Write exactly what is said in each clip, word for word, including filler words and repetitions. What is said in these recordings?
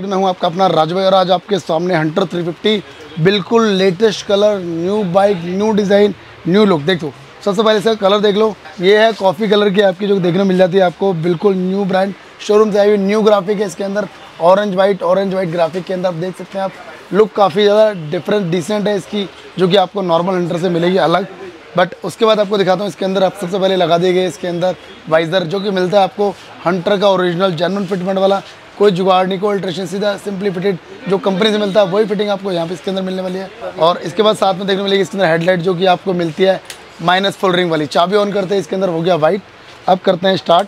मैं हूं आपका अपना राजू भाई और आज आपके सामने हंटर थ्री फिफ्टी बिल्कुल latest colour, new bike, new design, new look. देखो सबसे पहले इसका कलर देख लो, ये है कॉफ़ी कलर की आपकी जो देखने को मिल जाती है आपको, बिल्कुल न्यू ब्रांड शोरूम से आई हुई, न्यू ग्राफिक है इसके अंदर, orange white orange white graphic के अंदर आप देख सकते हैं आप। लुक काफ़ी ज़्यादा डिफरेंट डिसेंट है इसकी, जो कि आपको नॉर्मल हंटर से मिलेगी अलग। बट उसके बाद आपको दिखाता हूँ इसके अंदर आप सबसे पहले लगा दिए गए इसके अंदर वाइज़र, जो कि मिलता है आपको हंटर का ओरिजिनल जेन्युइन फिटमेंट वाला, कोई जुगाड़ नहीं, कोई अल्ट्रेशन, सीधा सिंपली फिटेड जो कंपनी से मिलता है वही फिटिंग आपको यहाँ पे इसके अंदर मिलने वाली है। और इसके बाद साथ में देखने मिलेगी इसके अंदर हेडलाइट, जो कि आपको मिलती है माइनस फुल रिंग वाली। चाबी ऑन करते हैं इसके अंदर हो गया वाइट। अब करते हैं स्टार्ट,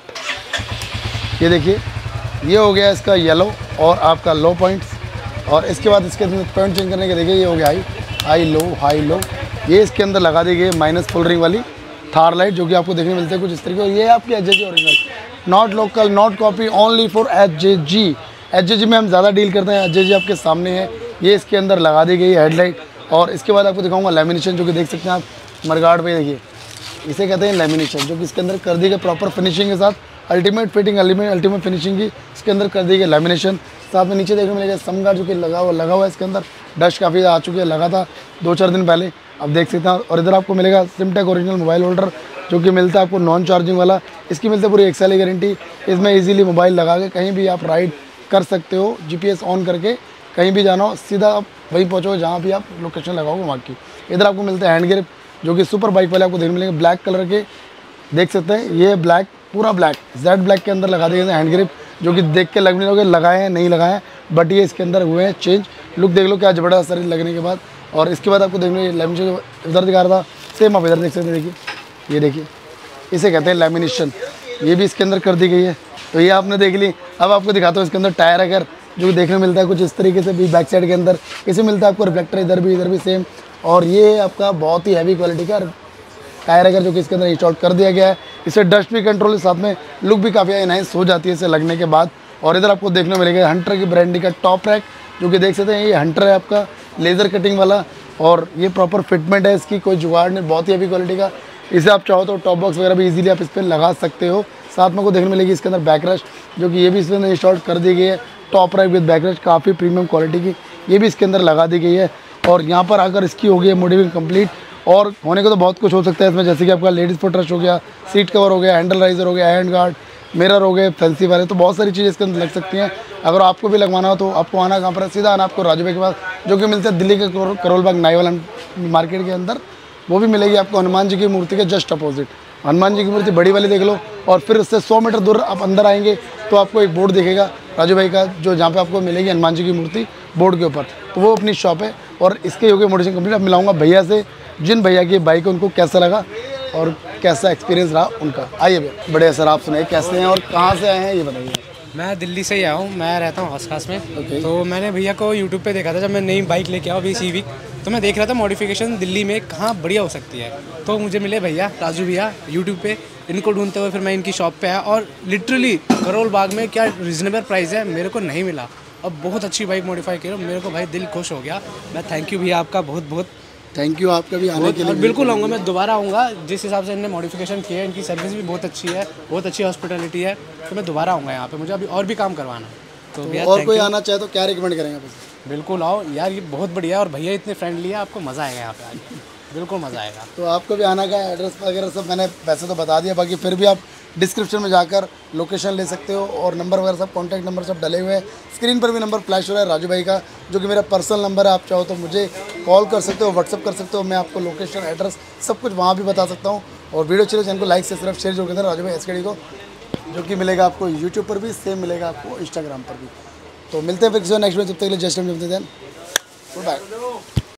ये देखिए ये हो गया इसका येलो और आपका लो पॉइंट्स। और इसके बाद इसके अंदर पॉइंट चेंज करने के देखिए ये हो गया high high low high low. ये इसके अंदर लगा दी गई माइनस फुल रिंग वाली थार लाइट, जो कि आपको देखने मिलते हैं कुछ इस तरीके। ये आपकी H J G original, not local, not copy, only for H J G. H J G में हम ज़्यादा डील करते हैं, एच जे जी आपके सामने है। ये इसके अंदर लगा दी गई हेडलाइट। और इसके बाद आपको दिखाऊंगा लेमिनेशन, जो कि देख सकते हैं आप मरगाड़ पे, देखिए इसे कहते हैं लेमिनेशन, जो कि इसके अंदर कर दी गई प्रॉपर फिनिशिंग के साथ, ultimate fitting, ultimate ultimate finishing की इसके अंदर कर दी गई लेमिनेशन। साथ में नीचे देखने मिलेगा समगार्ड, जो कि लगा हुआ लगा हुआ है इसके अंदर। डस्ट काफ़ी आ चुकी है, लगा था दो चार दिन पहले, अब देख सकते हैं। और इधर आपको मिलेगा सिमटेक ओरिजिनल मोबाइल होल्डर, जो कि मिलता है आपको नॉन चार्जिंग वाला। इसकी मिलती है पूरी एक साल की गारंटी। इसमें इजीली मोबाइल लगा के कहीं भी आप राइड कर सकते हो, जीपीएस ऑन करके कहीं भी जाना हो सीधा आप वहीं पहुँचोगे जहाँ भी आप लोकेशन लगाओगे वहाँ की। इधर आपको मिलता है हैंड ग्रिप, जो कि सुपर बाइक वाले आपको देखने मिलेंगे ब्लैक कलर के, देख सकते हैं। ये ब्लैक, पूरा ब्लैक, जेड ब्लैक के अंदर लगा दिए गए हैंड ग्रिप, जो कि देख के लग नहीं लोगे लगाए हैं नहीं लगाए हैं, बट ये इसके अंदर हुए हैं चेंज। लुक देख लो क्या ज़बरदस्त शरीर लगने के बाद। और इसके बाद आपको देखने लेमिनेशन इधर दिखा रहा था, सेम आप इधर देख सकते हैं। देखिए ये देखिए, इसे कहते हैं लेमिनेशन, ये भी इसके अंदर कर दी गई है। तो ये आपने देख ली। अब आपको दिखाता हूँ इसके अंदर टायर अगर, जो देखने मिलता है कुछ इस तरीके से भी बैक साइड के अंदर। इसे मिलता है आपको रिफ्लेक्टर इधर भी इधर भी सेम। और ये आपका बहुत ही हैवी क्वालिटी का टायर अगर, जो कि इसके अंदर इंस्टॉल कर दिया गया है। इसे डस्ट भी कंट्रोल, साथ में लुक भी काफ़ी एनहांस हो जाती है इसे लगने के बाद। और इधर आपको देखने मिलेगा हंटर की ब्रांडिंग का टॉप रैक, जो कि देख सकते हैं ये हंटर है आपका लेज़र कटिंग वाला। और ये प्रॉपर फिटमेंट है इसकी, कोई जुगाड़ नहीं, बहुत ही हैवी क्वालिटी का। इसे आप चाहो तो टॉप बॉक्स वगैरह भी इजीली आप इस पर लगा सकते हो। साथ में को देखने मिलेगी इसके अंदर बैकरेस्ट, जो कि ये भी इसके अंदर इंस्टॉल कर दी गई है। टॉप रैक विद बैकरेस्ट, काफ़ी प्रीमियम क्वालिटी की, ये भी इसके अंदर लगा दी गई है। और यहाँ पर अगर इसकी हो गई है मॉडिफिंग कंप्लीट, और होने को तो बहुत कुछ हो सकता है इसमें, जैसे कि आपका लेडीज़ फुटरेस्ट हो गया, सीट कवर हो गया, हैंडल राइजर हो गया, हैंड गार्ड, मिरर हो गए फैंसी वाले, तो बहुत सारी चीज़ें इसके अंदर लग सकती हैं। अगर आपको भी लगवाना हो तो आपको आना कहाँ पर है, सीधा आना आपको राजू भाई के पास, जो कि मिलते हैं दिल्ली के करोल बाग नाईवाल मार्केट के अंदर। वो भी मिलेगी आपको हनुमान जी की मूर्ति के जस्ट अपोजिट। हनुमान जी की मूर्ति बड़ी वाली देख लो, और फिर उससे सौ मीटर दूर आप अंदर आएंगे तो आपको एक बोर्ड दिखेगा राजू भाई का, जो जहाँ पे आपको मिलेगी हनुमान जी की मूर्ति बोर्ड के ऊपर, तो वो अपनी शॉप है। और इसके हो गए मॉडिफिकेशन कंप्लीट। अब मिलाऊंगा भैया से, जिन भैया की बाइक उनको कैसा लगा और कैसा एक्सपीरियंस रहा उनका। आइए भैया, बड़े सर आप सुनाइए कैसे हैं और कहाँ से आए हैं ये बताइए। मैं दिल्ली से ही आया हूँ, मैं रहता हूँ आसपास में। okay. तो मैंने भैया को यूट्यूब पे देखा था, जब मैं नई बाइक लेके आया अभी सी वीक, तो मैं देख रहा था मॉडिफिकेशन दिल्ली में कहाँ बढ़िया हो सकती है। तो मुझे मिले भैया राजू भैया यूट्यूब पे, इनको ढूंढते हुए फिर मैं इनकी शॉप पे आया। और लिटरली करोल बाग में क्या रिजनेबल प्राइस है मेरे को नहीं मिला, अब बहुत अच्छी बाइक मॉडिफाई की, मेरे को भाई दिल खुश हो गया। मैं थैंक यू भैया आपका बहुत बहुत। थैंक यू आपका भी आने के लिए। बिल्कुल आऊँगा, मैं दोबारा आऊँगा। जिस हिसाब से इन्होंने मॉडिफिकेशन किया है, इनकी सर्विस भी बहुत अच्छी है, बहुत अच्छी हॉस्पिटलिटी है, तो मैं दोबारा आऊँगा यहाँ पे। मुझे अभी और भी काम करवाना है, तो, तो और कोई आना चाहे तो क्या रिकमेंड करेंगे आप? बिल्कुल आओ यार, ये बहुत बढ़िया है और भैया इतने फ्रेंडली है, आपको मज़ा आएगा यहाँ पे आके, बिल्कुल मज़ा आएगा। तो आपको भी आना का एड्रेस वगैरह सब मैंने वैसे तो बता दिया, बाकी फिर भी आप डिस्क्रिप्शन में जाकर लोकेशन ले सकते हो, और नंबर वगैरह सब कॉन्टैक्ट नंबर सब डले हुए हैं। स्क्रीन पर भी नंबर फ्लैश हो रहा है राजू भाई का, जो कि मेरा पर्सनल नंबर है। आप चाहो तो मुझे कॉल कर सकते हो, व्हाट्सअप कर सकते हो, मैं आपको लोकेशन एड्रेस सब कुछ वहाँ भी बता सकता हूँ। और वीडियो चले चैनल को लाइक से सिर्फ शेयर जरूर करें राजू भाई एसकेडी को, जो कि मिलेगा आपको यूट्यूब पर भी, सेम मिलेगा आपको इंस्टाग्राम पर भी। तो मिलते हैं फिर किसी नेक्स्ट वीडियो, जब तक के लिए जस्ट गुड बाय।